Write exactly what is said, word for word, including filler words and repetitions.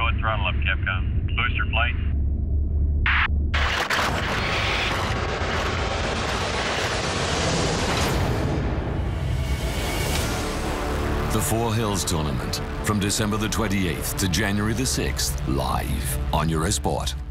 and throttle up, Capcom. Booster flight. The Four Hills Tournament, from December the twenty-eighth to January the sixth, live on Eurosport.